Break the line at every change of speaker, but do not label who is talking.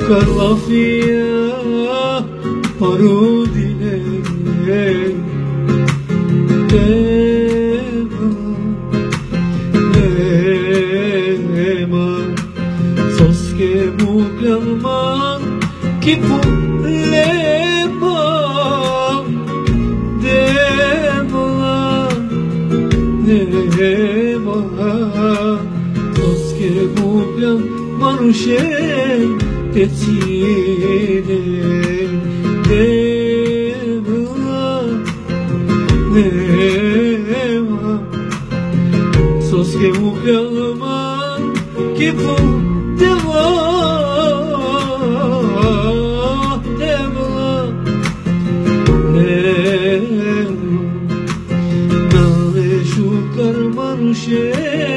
Scarla fia parudine Nema Soske mugamman Kipu lema Dema Nema Soske mugamman Ushen Tetsine Nema Soske mugamman Kipu deva Nale shukar manushe